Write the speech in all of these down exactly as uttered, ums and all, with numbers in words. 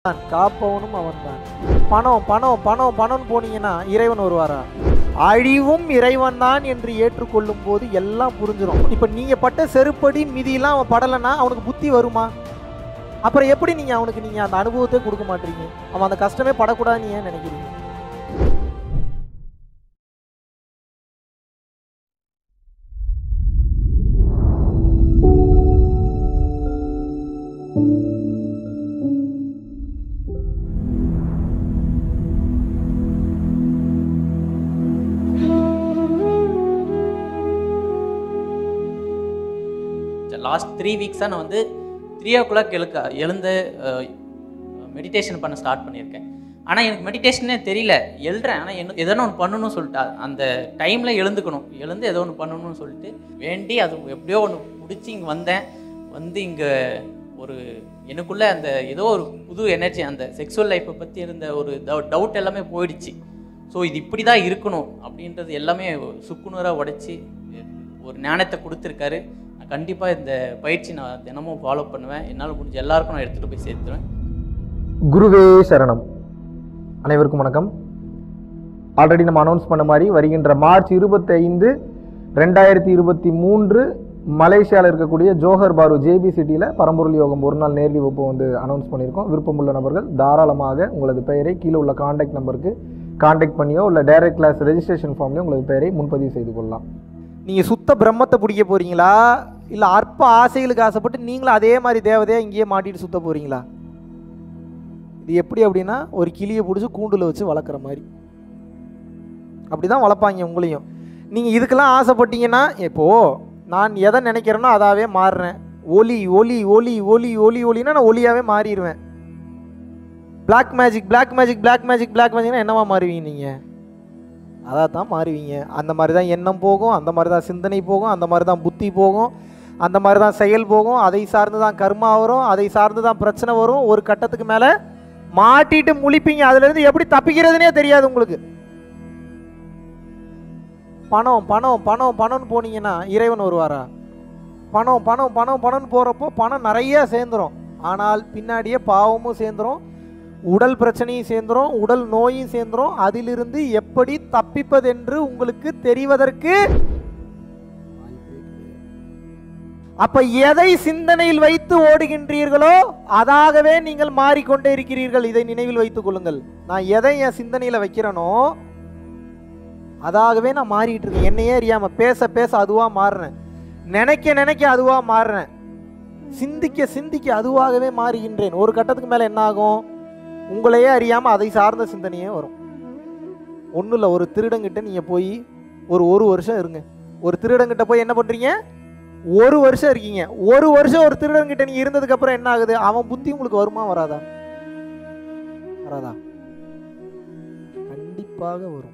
காப்பவனும் அவன்தான். பணம் பணம் பணம் பணம் போனீங்கன்னா இறைவன் வருவாரா? அழிவும் இறைவன் தான் என்று ஏற்றுக்கொள்ளும் போது எல்லாம் புரிஞ்சிடும். இப்ப நீங்க பட்ட செருப்படி மிதியெல்லாம் அவன் படலைன்னா அவனுக்கு புத்தி வருமா? அப்புறம் எப்படி நீங்க அவனுக்கு நீங்க அந்த அனுபவத்தை கொடுக்க மாட்டீங்க? அவன் அந்த கஷ்டமே படக்கூடாதுன்னு ஏன் நினைக்கிறீங்க? லாஸ்ட் த்ரீ வீக்ஸாக நான் வந்து த்ரீ ஓ கிளாக் எழுக்க எழுந்து மெடிடேஷன் பண்ண ஸ்டார்ட் பண்ணியிருக்கேன். ஆனால் எனக்கு மெடிடேஷனே தெரியல, எழுறேன். ஆனால் என்ன எதனா ஒன்று பண்ணணும்னு சொல்லிட்டு அந்த டைமில் எழுந்துக்கணும், எழுந்து ஏதோ ஒன்று பண்ணணும்னு சொல்லிட்டு வேண்டி அது எப்படியோ ஒன்று பிடிச்சி இங்கே வந்தேன். வந்து இங்கே ஒரு எனக்குள்ளே அந்த ஏதோ ஒரு புது எனர்ஜி, அந்த செக்ஸுவல் லைஃப்பை பற்றி இருந்த ஒரு டவுட் எல்லாமே போயிடுச்சு. ஸோ இது இப்படி தான் இருக்கணும் அப்படின்றது எல்லாமே சுக்குநூறாக உடைச்சி ஒரு ஞானத்தை கொடுத்துருக்காரு. கண்டிப்பாக இந்த பயிற்சி நான் தினமும் ஃபாலோ பண்ணுவேன். என்னால் முடிஞ்ச எல்லாருக்கும் நான் எடுத்துகிட்டு போய் சேர்த்துவேன். குருவே சரணம். அனைவருக்கும் வணக்கம். ஆல்ரெடி நம்ம அனௌன்ஸ் பண்ண மாதிரி வருகின்ற மார்ச் இருபத்தி ஐந்து ரெண்டாயிரத்தி இருபத்தி மூன்று மலேசியாவில் இருக்கக்கூடிய ஜோஹர் பாரு ஜேபி சிட்டியில் பரம்பொருள் யோகம் ஒரு நாள் நேரடி வகுப்பு வந்து அனௌன்ஸ் பண்ணியிருக்கோம். விருப்பமுள்ள நபர்கள் தாராளமாக உங்களது பெயரை கீழே உள்ள கான்டாக்ட் நம்பருக்கு கான்டாக்ட் பண்ணியோ இல்லை டைரக்ட் கிளாஸ் ரெஜிஸ்ட்ரேஷன் ஃபார்ம்லேயோ உங்களது பெயரை முன்பதிவு செய்து கொள்ளலாம். நீங்கள் சுத்த பிரம்மத்தை பிடிக்க போகிறீங்களா, இல்லை அற்ப ஆசைகளுக்கு ஆசைப்பட்டு நீங்களும் அதே மாதிரி தேவதையாக இங்கேயே மாட்டிட்டு சுத்த போகிறீங்களா? இது எப்படி அப்படின்னா ஒரு கிளியை பிடிச்சி கூண்டில் வச்சு வளர்க்குற மாதிரி அப்படி தான் வளர்ப்பாங்க உங்களையும். நீங்கள் இதுக்கெல்லாம் ஆசைப்பட்டீங்கன்னா இப்போது நான் எதை நினைக்கிறேனோ அதாவே மாறுறேன். ஒலி ஒலி ஒலி ஒலி ஒலி ஒலின்னா நான் ஒலியாகவே மாறிடுவேன். Black magic black magic black magic black மேஜிக்னா என்னவா மாறுவீங்க நீங்கள்? அதான் தான் மாறுவீங்க. அந்த மாதிரி தான் எண்ணம் போகும், அந்த மாதிரி தான் சிந்தனை போகும், அந்த மாதிரி தான் புத்தி போகும், அந்த மாதிரி தான் செயல் போகும். அதை சார்ந்து தான் கர்மா வரும், அதை சார்ந்து தான் பிரச்சனை வரும். ஒரு கட்டத்துக்கு மேலே மாட்டிட்டு முழிப்பீங்க. அதுலேருந்து எப்படி தப்பிக்கிறதுனே தெரியாது உங்களுக்கு. பணம் பணம் பணம் பணம்னு போனீங்கன்னா இறைவன் வருவாரா? பணம் பணம் பணம் பணம்னு போகிறப்போ பணம் நிறைய சேர்ந்துடும். ஆனால் பின்னாடியே பாவமும் சேர்ந்துடும், உடல் பிரச்சனையும் சேர்ந்துடும், உடல் நோயும் சேர்ந்துடும். அதிலிருந்து எப்படி தப்பிப்பதென்று உங்களுக்கு தெரிவதற்கு அப்ப எதை சிந்தனையில் வைத்து ஓடுகின்றீர்களோ அதாகவே நீங்கள் மாறிக்கொண்டே இருக்கிறீர்கள். இதை நினைவில் வைத்துக் கொள்ளுங்கள். நான் எதை என் சிந்தனையில வைக்கிறேனோ அதாகவே நான் மாறிட்டு இருக்கேன். என்னையே அறியாம பேச பேச அதுவா மாறுறேன், நினைக்க நினைக்க அதுவா மாறுறேன், சிந்திக்க சிந்திக்க அதுவாகவே மாறுகின்றேன். ஒரு கட்டத்துக்கு மேல என்ன ஆகும்? உங்களையே அறியாமல் அதை சார்ந்த சிந்தனையே வரும். ஒன்றும் இல்லை, ஒரு திருடங்கிட்ட நீங்கள் போய் ஒரு ஒரு வருஷம் இருங்க. ஒரு திருடங்கிட்ட போய் என்ன பண்ணுறீங்க? ஒரு வருஷம் இருக்கீங்க. ஒரு வருஷம் ஒரு திருடங்கிட்ட நீங்கள் இருந்ததுக்கப்புறம் என்ன ஆகுது? அவன் புத்தி உங்களுக்கு வருமா வராதா? வராதா? கண்டிப்பாக வரும்.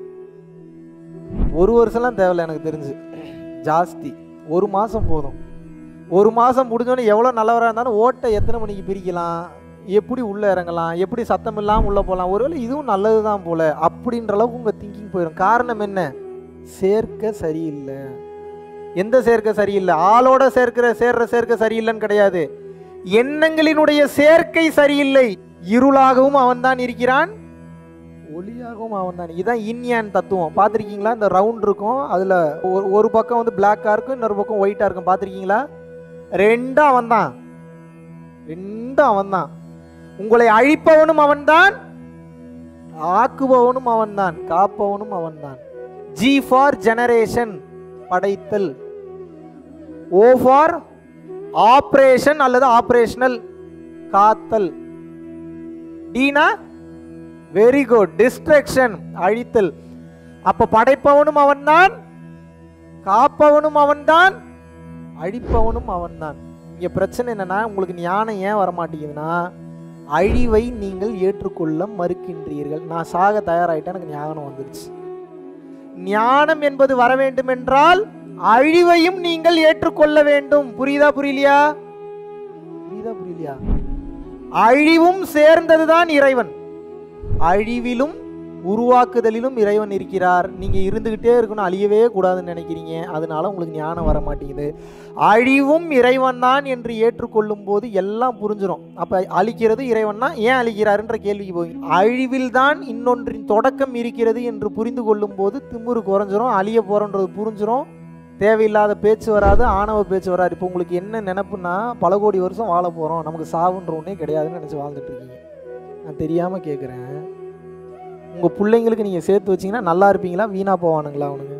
ஒரு வருஷம்லாம் தேவையில்லை எனக்கு தெரிஞ்சு, ஜாஸ்தி ஒரு மாதம் போதும். ஒரு மாதம் முடிஞ்சோடனே எவ்வளோ நல்லவராக இருந்தாலும் ஓட்டை எத்தனை மணிக்கு பிரிக்கலாம், எப்படி உள்ளே இறங்கலாம், எப்படி சத்தம் இல்லாமல் உள்ளே போகலாம், ஒருவேளை இதுவும் நல்லது தான் போல் அப்படின்ற அளவுக்கு உங்கள் திங்கிங் போயிடும். காரணம் என்ன? சேர்க்கை சரியில்லை. எந்த சேர்க்கை சரியில்லை? ஆளோட சேர்க்கிற சேர்ற சேர்க்கை சரியில்லைன்னு கிடையாது, எண்ணங்களினுடைய சேர்க்கை சரியில்லை. இருளாகவும் அவன் தான் இருக்கிறான், ஒளியாகவும் அவன் தான். இதுதான் இன்யான் தத்துவம். பார்த்துருக்கீங்களா? இந்த ரவுண்ட் இருக்கும், அதில் ஒரு பக்கம் வந்து பிளாக்காக இருக்கும், இன்னொரு பக்கம் ஒயிட்டாக இருக்கும். பார்த்துருக்கீங்களா? ரெண்டும் அவன் தான், ரெண்டும் அவன் தான். உங்களை அழிப்பவனும் அவன்தான், ஆக்குபவனும் அவன்தான், காப்பவனும் அவன்தான். ஜி ஃபார் ஜெனரேஷன், படைத்தல். ஓ ஃபார் ஆபரேஷன் அல்லது ஆபரேஷனல், காத்தல். டீனா வெரி குட், டிஸ்ட்ரக்ஷன், அழித்தல். அப்ப படைப்பவனும் அவன்தான், காப்பவனும் அவன்தான், அழிப்பவனும் அவன்தான். இங்க பிரச்சனை என்னன்னா, உங்களுக்கு ஞானம் ஏன் வரமாட்டேங்குதுன்னா அழிவை நீங்கள் ஏற்றுக்கொள்ள மறுக்கின்றீர்கள். நான் சாக தயாராயிட்டேன், எனக்கு ஞானம் வந்துருச்சு. ஞானம் என்பது வர வேண்டும் என்றால் அழிவையும் நீங்கள் ஏற்றுக்கொள்ள வேண்டும். புரியுதா புரியலையா? புரியுதா புரியலையா? அழிவும் சேர்ந்ததுதான் இறைவன். அழிவிலும் உருவாக்குதலிலும் இறைவன் இருக்கிறார். நீங்கள் இருந்துக்கிட்டே இருக்கணும், அழியவே கூடாதுன்னு நினைக்கிறீங்க, அதனால உங்களுக்கு ஞானம் வர மாட்டேங்குது. அழிவும் இறைவன் தான் என்று ஏற்றுக்கொள்ளும் போது எல்லாம் புரிஞ்சிடும். அப்போ அழிக்கிறது இறைவன் தான், ஏன் அழிக்கிறாருன்ற கேள்விக்கு போய் அழிவில் தான் இன்னொன்றின் தொடக்கம் இருக்கிறது என்று புரிந்து கொள்ளும் போது திமிரு குறைஞ்சிரும், அழிய போகிறோன்றது புரிஞ்சிடும், தேவையில்லாத பேச்சு வராது, ஆணவ பேச்சு வராது. இப்போ உங்களுக்கு என்ன நினப்புன்னா, பல கோடி வருஷம் வாழ போகிறோம், நமக்கு சாவுன்ற ஒன்றே கிடையாதுன்னு நினச்சி வாழ்ந்துட்டு இருக்கீங்க. நான் தெரியாமல் கேட்குறேன், உங்கள் பிள்ளைங்களுக்கு நீங்கள் சேர்த்து வச்சிங்கன்னா நல்லா இருப்பீங்களா, வீணாக போவானுங்களா? அவனுங்க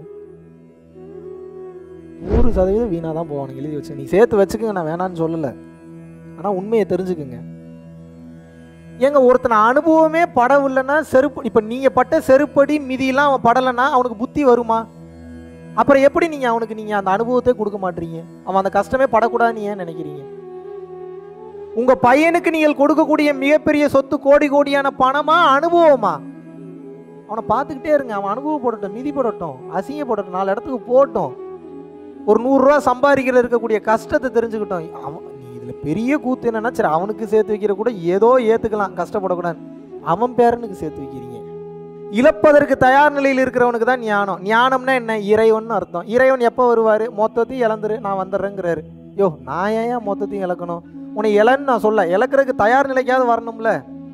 நூறு சதவீதம் வீணாக தான் போவானுங்க. எழுதி வச்சு நீங்கள் சேர்த்து வச்சுக்கோங்க, நான் வேணான்னு சொல்லலை, ஆனால் உண்மையை தெரிஞ்சுக்குங்க. ஏங்க ஒருத்தனை அனுபவமே படவில்லைன்னா செருப்பு, இப்போ நீங்கள் பட்ட செருப்படி மிதியெல்லாம் அவன் படலைன்னா அவனுக்கு புத்தி வருமா? அப்புறம் எப்படி நீங்கள் அவனுக்கு நீங்கள் அந்த அனுபவத்தை கொடுக்க மாட்டீங்க? அவன் அந்த கஷ்டமே படக்கூடாதுன்னு ஏன் நினைக்கிறீங்க? உங்கள் பையனுக்கு நீங்கள் கொடுக்கக்கூடிய மிகப்பெரிய சொத்து கோடி கோடியான பணமா அனுபவமா? அவனை பார்த்துக்கிட்டே இருங்க, அவன் அனுபவப்படட்டும், மிதி படட்டும், அசிங்கப்படட்டும், நாலு இடத்துக்கு போட்டோம், ஒரு நூறுரூவா சம்பாதிக்கிற இருக்கக்கூடிய கஷ்டத்தை தெரிஞ்சுக்கிட்டோம். அவன் நீ இதில் பெரிய கூத்து என்னன்னா, சரி அவனுக்கு சேர்த்து வைக்கிற கூட ஏதோ ஏற்றுக்கலாம், கஷ்டப்படக்கூடாது, அவன் பேரனுக்கு சேர்த்து வைக்கிறீங்க. இழப்பதற்கு தயார் நிலையில் இருக்கிறவனுக்கு தான் ஞானம். ஞானம்னா என்ன? இறைவன் அர்த்தம். இறைவன் எப்போ வருவார்? மொத்தத்தையும் இழந்துரு, நான் வந்துடுறேங்கிறாரு. யோ, நான் ஏன் மொத்தத்தையும் இழக்கணும்? உன்னை இழன்னு நான் சொல்ல, இழக்கிறதுக்கு தயார் நிலைக்காவது வரணும்ல.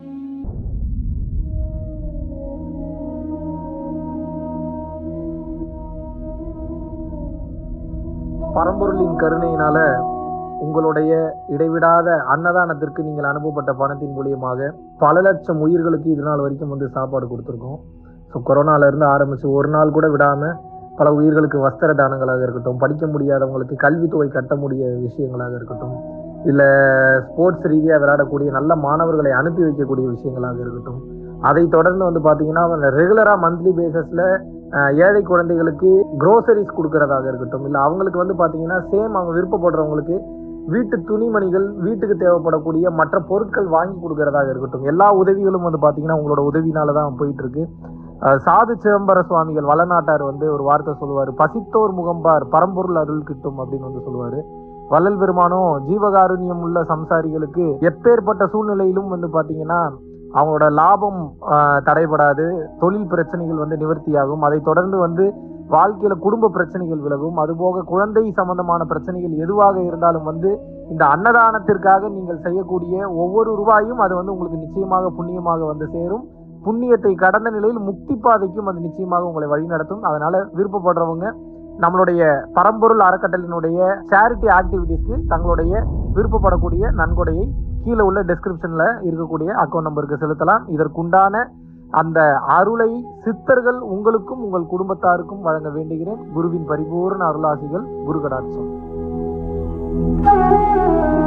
பரம்பொருளின் கருணையினால உங்களுடைய இடைவிடாத அன்னதானத்திற்கு நீங்கள் அனுப்பப்பட்ட பணத்தின் மூலியமாக பல லட்சம் உயிர்களுக்கு இது நாள் வரைக்கும் வந்து சாப்பாடு கொடுத்துருக்கோம். ஸோ கொரோனாலேருந்து ஆரம்பித்து ஒரு நாள் கூட விடாமல் பல உயிர்களுக்கு வஸ்திர தானங்களாக இருக்கட்டும், படிக்க முடியாதவங்களுக்கு கல்வித்தொகை கட்ட முடிய விஷயங்களாக இருக்கட்டும், இல்லை ஸ்போர்ட்ஸ் ரீதியாக விளையாடக்கூடிய நல்ல மாணவர்களை அனுப்பி வைக்கக்கூடிய விஷயங்களாக இருக்கட்டும், அதை தொடர்ந்து வந்து பார்த்தீங்கன்னா ரெகுலராக மந்த்லி பேசிஸில் ஏழை குழந்தைகளுக்கு க்ரோசரிஸ் கொடுக்கறதாக இருக்கட்டும், இல்லை அவங்களுக்கு வந்து பார்த்தீங்கன்னா சேம் அவங்க விருப்பப்படுறவங்களுக்கு வீட்டு துணிமணிகள், வீட்டுக்கு தேவைப்படக்கூடிய மற்ற பொருட்கள் வாங்கி கொடுக்கறதாக இருக்கட்டும், எல்லா உதவிகளும் வந்து பார்த்தீங்கன்னா உங்களோட உதவினால தான் போயிட்டு இருக்கு. சாது சிதம்பர சுவாமிகள் வளநாட்டார் வந்து ஒரு வார்த்தை சொல்லுவார், பசித்தோர் முகம்பார் பரம்பொருள் அருள் கிட்டும் அப்படின்னு வந்து சொல்லுவார். வள்ளல் பெருமானும் ஜீவகாருண்யம் உள்ள சம்சாரிகளுக்கு எப்பேற்பட்ட சூழ்நிலையிலும் வந்து பார்த்தீங்கன்னா அவங்களோட லாபம் தடைபடாது, தொழில் பிரச்சனைகள் வந்து நிவர்த்தியாகும், அதை தொடர்ந்து வந்து வாழ்க்கையில குடும்ப பிரச்சனைகள் விலகும், அதுபோக குழந்தை சம்பந்தமான பிரச்சனைகள் எதுவாக இருந்தாலும் வந்து இந்த அன்னதானத்திற்காக நீங்கள் செய்யக்கூடிய ஒவ்வொரு ரூபாயும் அது வந்து உங்களுக்கு நிச்சயமாக புண்ணியமாக வந்து சேரும். புண்ணியத்தை கடந்த நிலையில் முக்தி பாதைக்கும் அது நிச்சயமாக உங்களை வழிநடத்தும். அதனால விருப்பப்படுறவங்க நம்மளுடைய பரம்பொருள் அறக்கட்டளையினுடைய சேரிட்டி ஆக்டிவிட்டீஸ்க்கு தங்களுடைய விருப்பப்படக்கூடிய நன்கொடையை கீழே உள்ள டெஸ்கிரிப்ஷன்ல இருக்கக்கூடிய அக்கௌண்ட் நம்பருக்கு செலுத்தலாம். இதற்குண்டான அந்த அருளை சித்தர்கள் உங்களுக்கும் உங்கள் குடும்பத்தாருக்கும் வழங்க வேண்டுகிறேன். குருவின் பரிபூர்ண அருளாசிகள். குரு கடாட்சம்.